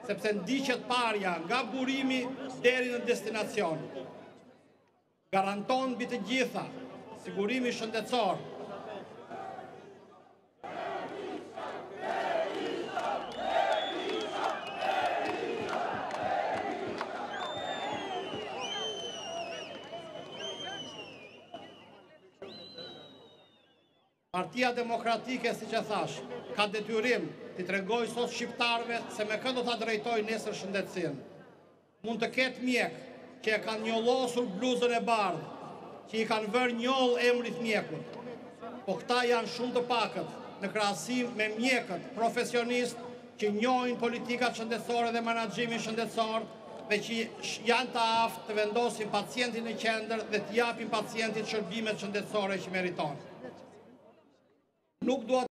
sepse ndiqet parja nga burimi deri në destinacion. Garanton mbi të gjitha sigurimi shëndetësor. Partia Demokratike, si që thash, ka detyrim të tregoj sot shqiptarve se me këndo ta drejtoj nesër shëndetësinë. Mund të ketë mjek që e kanë njollosur bluzën e bardhë, që i kanë vërë njoll emrit mjekut, po këta janë shumë të pakët në krahasim me mjekët profesionist që njohin politikat shëndetësore dhe menaxhimin shëndetësor dhe që janë të aftë të vendosin pacientin në qendër dhe të japin pacientit shërbimet shëndetësore që meriton. Nuk dua